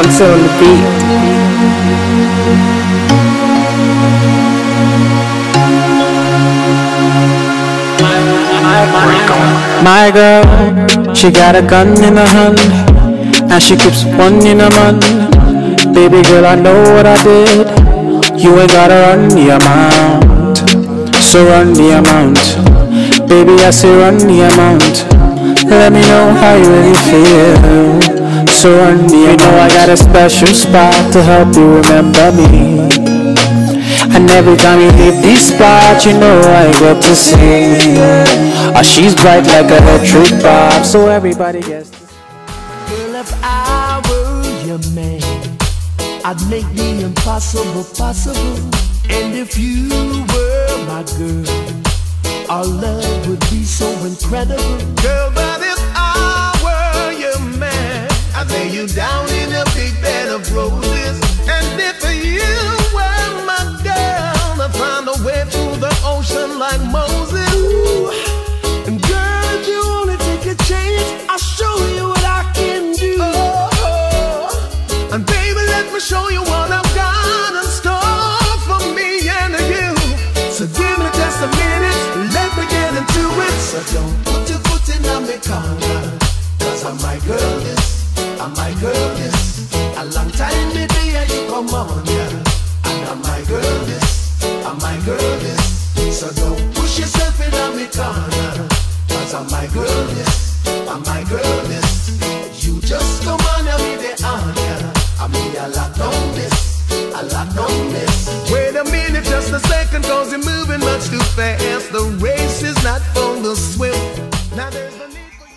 Nonso Amadi. My girl, she got a gun in her hand, and she keeps one in her man. Baby girl, I know what I did. You ain't gotta run the amount, so run the amount. Baby, I say run the amount. Let me know how you really feel. So run the amount. You know I got a special spot to help you remember me. And every time you leave this spot, you know I get to see. She's bright like a electric bulb, so everybody gets to see. Girl, if I were your man, I'd make the impossible possible. And if you were my girl, our love would be so incredible. Girl, but if I were your man, I'd lay you down in a big bed of roses. And if you were my girl, I'd find a way through the ocean like Moses. And girl, if you only take a chance, I'll show you what I can do. And baby, let me show you what I've got in store for me and you. So give me just a minute, let me get into it. So don't put your foot in my corner, cause I'm my girl, this, I'm my girl, this. A long time baby, and you come on, yeah. And I'm my girl, this, I'm my girl, this. So don't push yourself in my corner, cause I'm my girl, this, I'm my girl, this. You just come on and be the honor. I mean, I lock on this, I lock on this. Wait a minute, just a second, cause you're moving much too fast. The race is not for the swift. Now there's a need for you.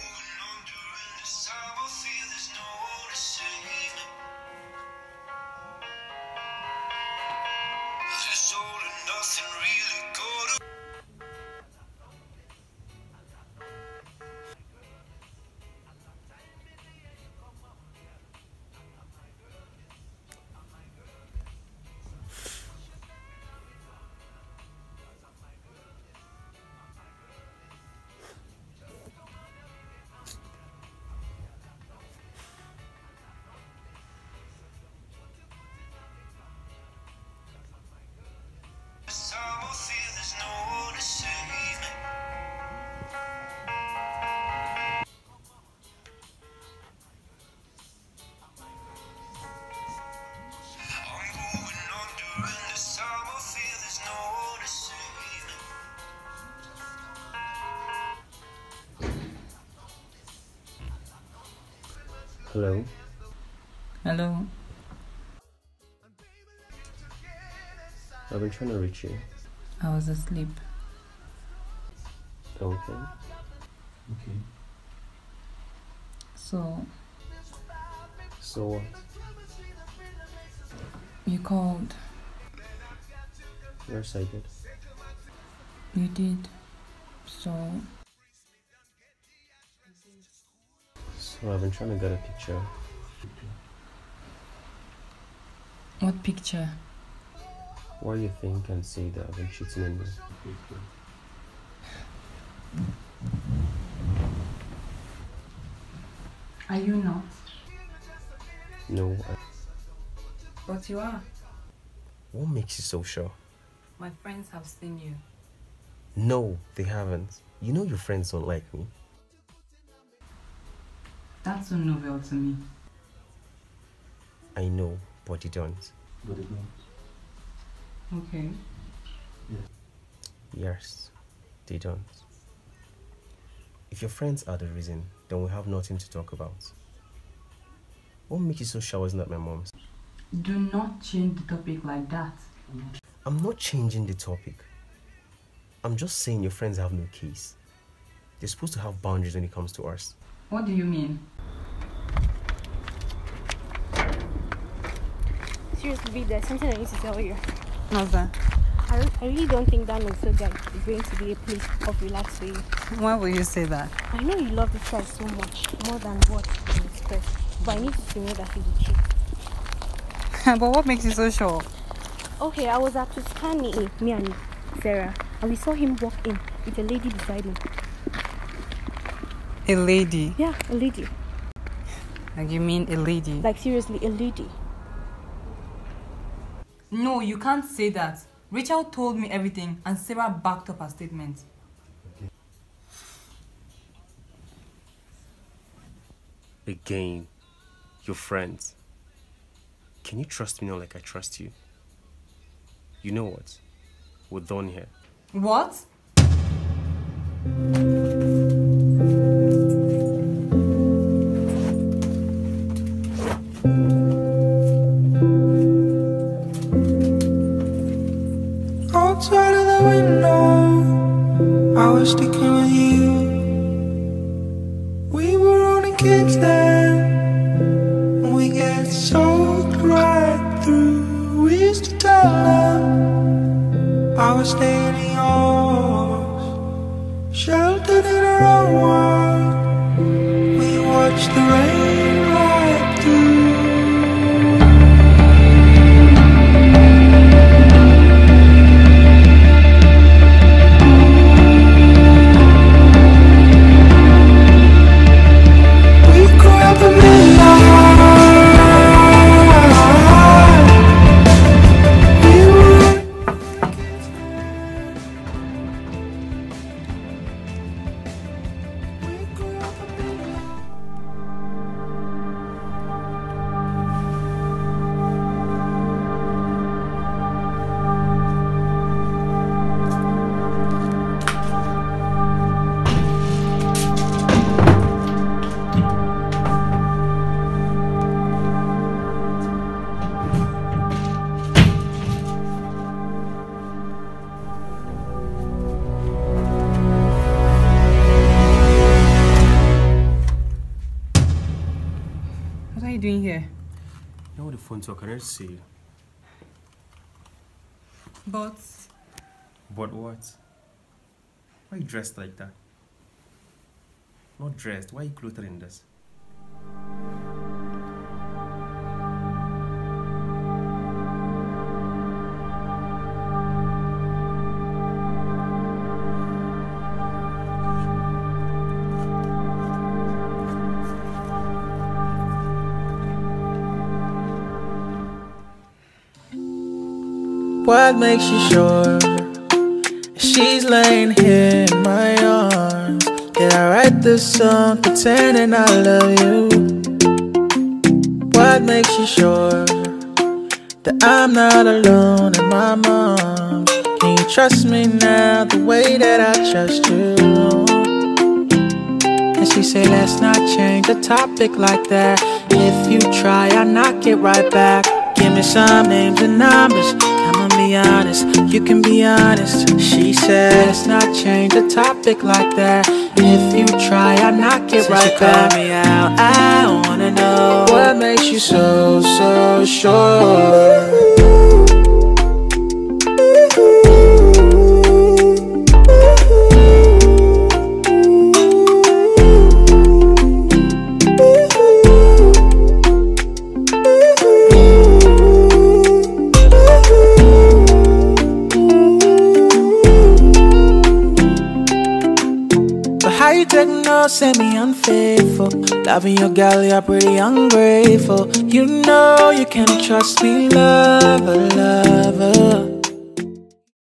Hello. Hello. I've been trying to reach you. I was asleep. Okay. So what? you called. Yes, I did. You did. So I've been trying to get a picture. what picture? Why you think and say that I've been cheating on you? Are you not? No. But you are. What makes you so sure? My friends have seen you. No, they haven't. You know your friends don't like me. That's so novel to me. I know, but you don't. Okay. Yes, they don't. If your friends are the reason, then we have nothing to talk about. What makes you so sure it's not my mom's? Do not change the topic like that. I'm not changing the topic. I'm just saying your friends have no case. They're supposed to have boundaries when it comes to us. What do you mean? Seriously, babe, there's something I need to tell you. What's that? I really don't think that Nonso guy is going to be a place of relax for you. Why will you say that? I know you love this guy so much, more than what you expect. But I need you to know that he's a cheat. But what makes you so sure? Okay, I was at Tuscany, me and Sarah, and we saw him walk in with a lady beside him. A lady? Yeah, a lady. Like you mean a lady? Like seriously, a lady. No, you can't say that. Rachel told me everything and Sarah backed up her statement. Again, your friends. Can you trust me now like I trust you? You know what? We're done here. What? Outside of the window, I was sticking with you. We were only kids then. We get soaked right through. We used to tell them I was staying in yours, sheltered in our own world. We watched the rain right through. What are you doing here? Now the phone talk, I don't see you. But But what? Why are you dressed like that? Not dressed, why are you clothed in this? What makes you sure she's laying here in my arms? Did I write this song pretending I love you? What makes you sure that I'm not alone in my arms? Can you trust me now the way that I trust you? And she say let's not change the topic like that. If you try, I'll knock it right back. Give me some names and numbers, I'ma be honest, you can be honest. She said, let's not change the topic like that. If you try, I'll knock it right back. Call me out, I wanna know what makes you so, so sure. How you take no, say me unfaithful? Loving your girl, you're pretty ungrateful. You know you can trust me, lover, lover.